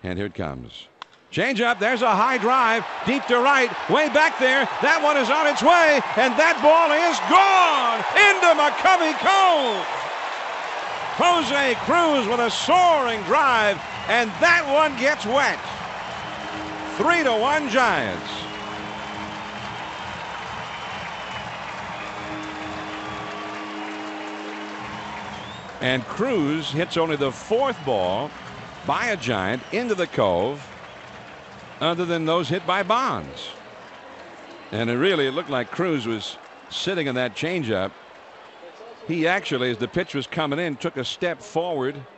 And here it comes. Change up. There's a high drive deep to right, way back there. That one is on its way, and that ball is gone into McCovey Cove. Jose Cruz with a soaring drive, and that one gets wet. 3-1 Giants. And Cruz hits only the 4th ball by a Giant into the Cove, other than those hit by Bonds. And it looked like Cruz was sitting in that changeup. He actually, as the pitch was coming in, took a step forward